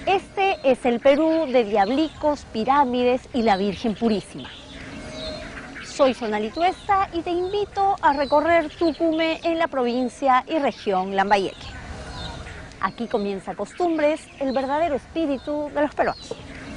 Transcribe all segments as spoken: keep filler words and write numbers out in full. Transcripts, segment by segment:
Este es el Perú de diablicos, pirámides y la Virgen Purísima. Soy Sonali Tuesta y te invito a recorrer Tucumé en la provincia y región Lambayeque. Aquí comienza Costumbres, el verdadero espíritu de los peruanos.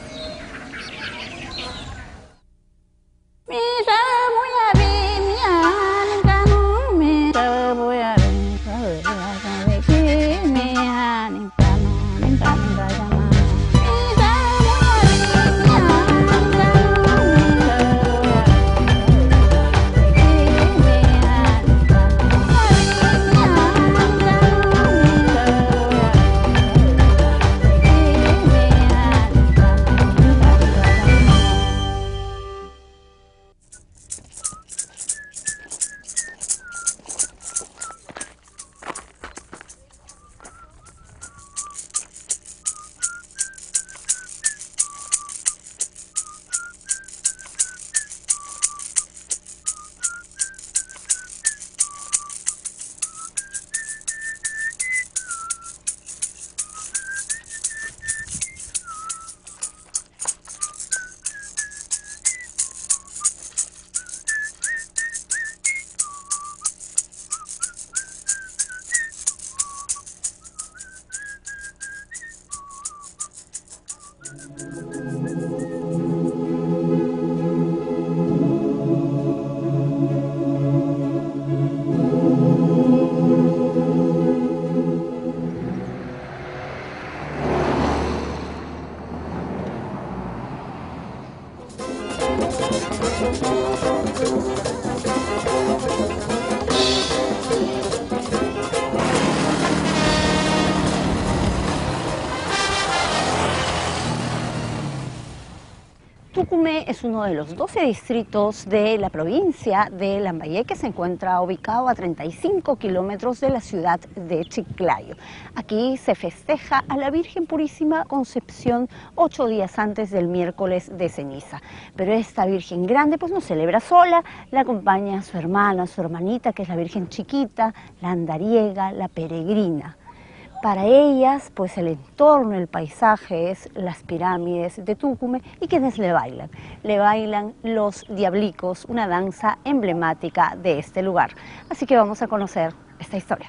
Tucumé es uno de los doce distritos de la provincia de Lambayeque, se encuentra ubicado a treinta y cinco kilómetros de la ciudad de Chiclayo. Aquí se festeja a la Virgen Purísima Concepción ocho días antes del miércoles de ceniza. Pero esta Virgen grande pues no celebra sola, la acompaña su hermana, su hermanita, que es la Virgen chiquita, la andariega, la peregrina. Para ellas, pues el entorno, el paisaje es las pirámides de Tucumé y quienes le bailan. Le bailan los diablicos, una danza emblemática de este lugar. Así que vamos a conocer esta historia.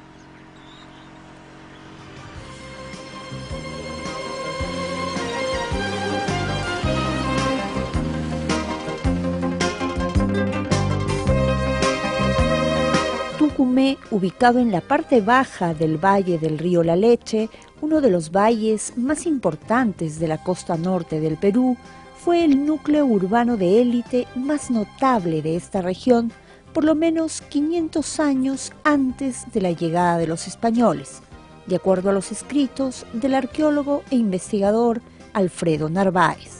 Tucumé, ubicado en la parte baja del valle del río La Leche, uno de los valles más importantes de la costa norte del Perú, fue el núcleo urbano de élite más notable de esta región, por lo menos quinientos años antes de la llegada de los españoles, de acuerdo a los escritos del arqueólogo e investigador Alfredo Narváez.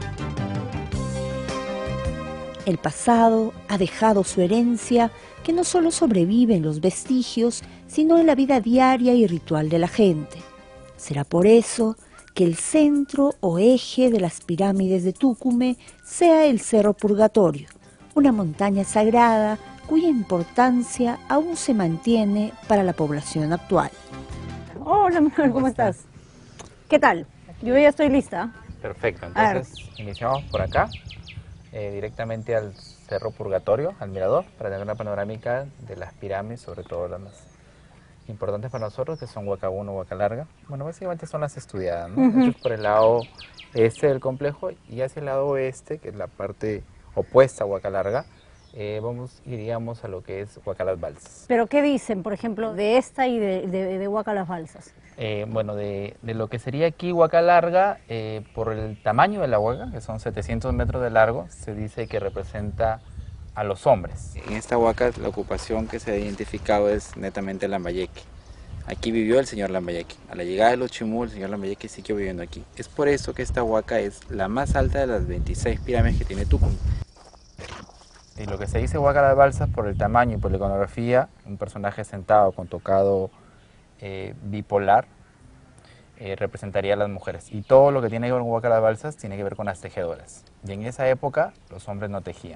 El pasado ha dejado su herencia que no solo sobrevive en los vestigios, sino en la vida diaria y ritual de la gente. Será por eso que el centro o eje de las pirámides de Tucumé sea el Cerro Purgatorio, una montaña sagrada cuya importancia aún se mantiene para la población actual. Hola, Manuel, ¿cómo estás? ¿Qué tal? Yo ya estoy lista. Perfecto, entonces iniciamos por acá, eh, directamente al Cerro Purgatorio, al mirador, para tener una panorámica de las pirámides, sobre todo las más importantes para nosotros, que son Huaca uno, Huaca Larga. Bueno, básicamente son las estudiadas, ¿no? Uh-huh. Entonces, por el lado este del complejo y hacia el lado oeste, que es la parte opuesta a Huaca Larga, eh, vamos, iríamos a lo que es Huaca Las Balsas. ¿Pero qué dicen, por ejemplo, de esta y de, de, de Huaca Las Balsas? Eh, bueno, de, de lo que sería aquí Huaca Larga, eh, por el tamaño de la huaca, que son setecientos metros de largo, se dice que representa a los hombres. En esta huaca la ocupación que se ha identificado es netamente Lambayeque. Aquí vivió el señor Lambayeque. A la llegada de los chimú, el señor Lambayeque siguió viviendo aquí. Es por eso que esta huaca es la más alta de las veintiséis pirámides que tiene Tucumán. Y lo que se dice Huaca Las Balsas, por el tamaño y por la iconografía, un personaje sentado con tocado eh, bipolar, eh, representaría a las mujeres. Y todo lo que tiene que ver con Huaca Las Balsas tiene que ver con las tejedoras. Y en esa época los hombres no tejían.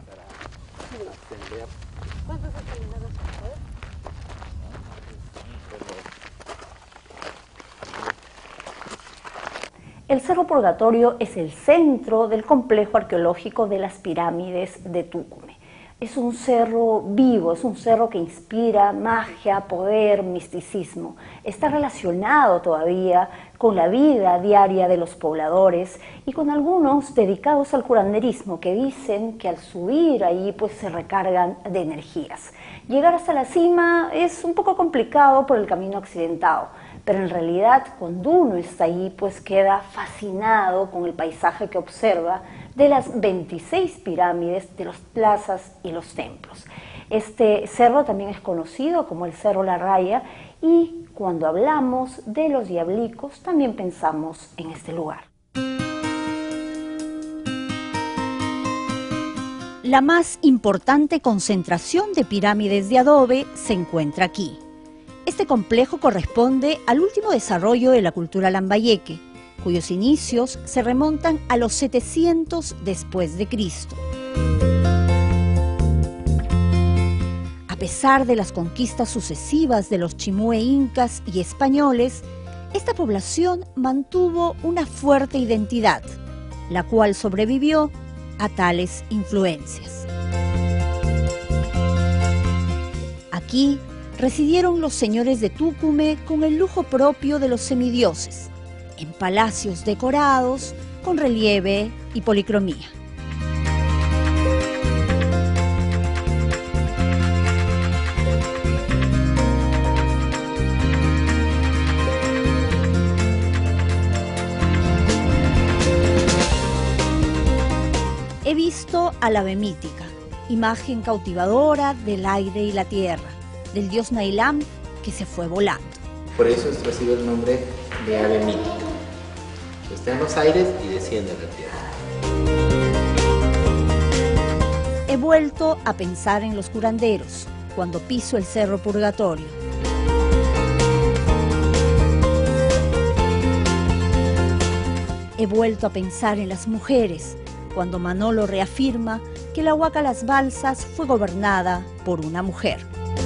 ¿Cuántos años? El Cerro Purgatorio es el centro del complejo arqueológico de las pirámides de Tucumán. Es un cerro vivo, es un cerro que inspira magia, poder, misticismo. Está relacionado todavía con la vida diaria de los pobladores y con algunos dedicados al curanderismo que dicen que al subir ahí pues se recargan de energías. Llegar hasta la cima es un poco complicado por el camino accidentado, pero en realidad cuando uno está ahí pues queda fascinado con el paisaje que observa de las veintiséis pirámides, de las plazas y los templos. Este cerro también es conocido como el Cerro La Raya y cuando hablamos de los diablicos también pensamos en este lugar. La más importante concentración de pirámides de adobe se encuentra aquí. Este complejo corresponde al último desarrollo de la cultura lambayeque, cuyos inicios se remontan a los setecientos después de Cristo. A pesar de las conquistas sucesivas de los chimúe incas y españoles, esta población mantuvo una fuerte identidad, la cual sobrevivió a tales influencias. Aquí residieron los señores de Tucumán con el lujo propio de los semidioses, en palacios decorados con relieve y policromía. He visto a la ave mítica, imagen cautivadora del aire y la tierra, del dios Nailam que se fue volando. Por eso recibe el nombre de ave mítica. Está en los aires y desciende a la tierra. He vuelto a pensar en los curanderos cuando piso el Cerro Purgatorio. He vuelto a pensar en las mujeres cuando Manolo reafirma que la Huaca Las Balsas fue gobernada por una mujer.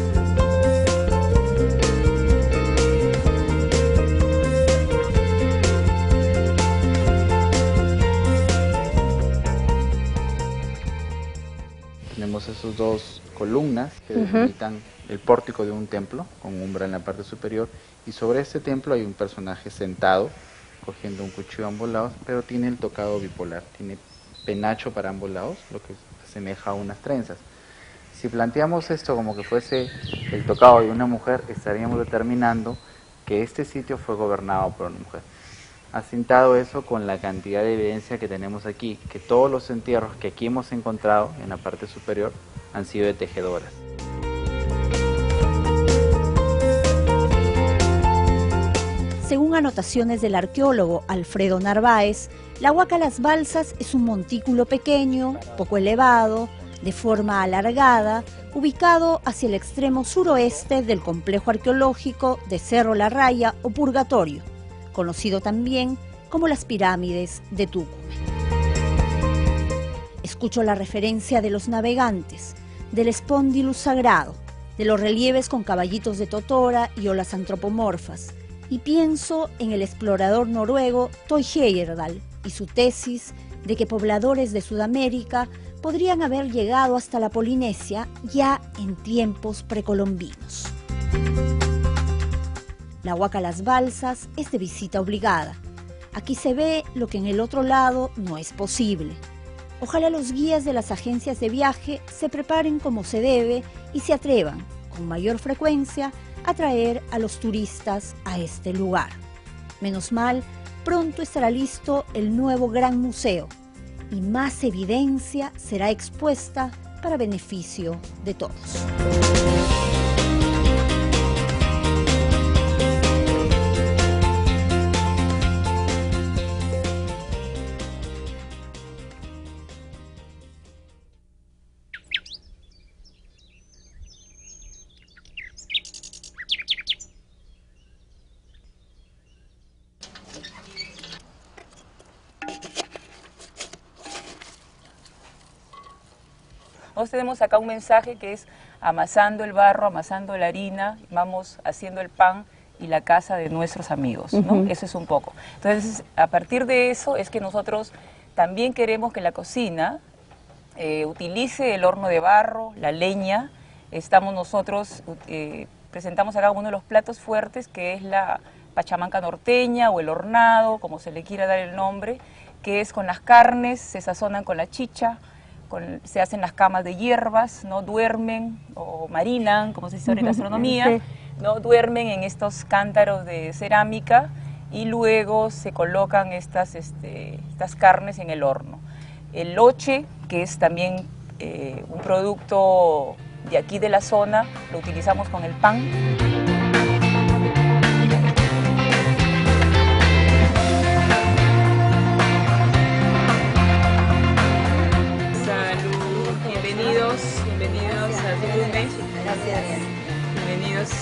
Tenemos esos dos columnas que uh-huh. delimitan el pórtico de un templo, con umbra en la parte superior, y sobre este templo hay un personaje sentado, cogiendo un cuchillo a ambos lados, pero tiene el tocado bipolar, tiene penacho para ambos lados, lo que asemeja a unas trenzas. Si planteamos esto como que fuese el tocado de una mujer, estaríamos determinando que este sitio fue gobernado por una mujer. Asentado eso con la cantidad de evidencia que tenemos aquí, que todos los entierros que aquí hemos encontrado en la parte superior han sido de tejedoras. Según anotaciones del arqueólogo Alfredo Narváez, la Huaca Las Balsas es un montículo pequeño, poco elevado, de forma alargada, ubicado hacia el extremo suroeste del complejo arqueológico de Cerro La Raya o Purgatorio, conocido también como las pirámides de Tucumán. Escucho la referencia de los navegantes, del espóndilus sagrado, de los relieves con caballitos de totora y olas antropomorfas, y pienso en el explorador noruego Thor Heyerdahl y su tesis de que pobladores de Sudamérica podrían haber llegado hasta la Polinesia ya en tiempos precolombinos. La Huaca Las Balsas es de visita obligada. Aquí se ve lo que en el otro lado no es posible. Ojalá los guías de las agencias de viaje se preparen como se debe y se atrevan, con mayor frecuencia, a traer a los turistas a este lugar. Menos mal, pronto estará listo el nuevo Gran Museo y más evidencia será expuesta para beneficio de todos. Nosotros tenemos acá un mensaje que es amasando el barro, amasando la harina, vamos haciendo el pan y la casa de nuestros amigos, ¿no? Ujú. Eso es un poco. Entonces, a partir de eso es que nosotros también queremos que la cocina eh, utilice el horno de barro, la leña. Estamos nosotros, eh, presentamos acá uno de los platos fuertes, que es la pachamanca norteña o el hornado, como se le quiera dar el nombre, que es con las carnes, se sazonan con la chicha, con, se hacen las camas de hierbas, ¿no? Duermen o marinan, como se dice ahora en gastronomía, Sí. ¿no? Duermen en estos cántaros de cerámica y luego se colocan estas, este, estas carnes en el horno. El loche, que es también eh, un producto de aquí de la zona, lo utilizamos con el pan. Salud, bienvenidos, bienvenidos a Tucumán. Gracias. Bienvenidos.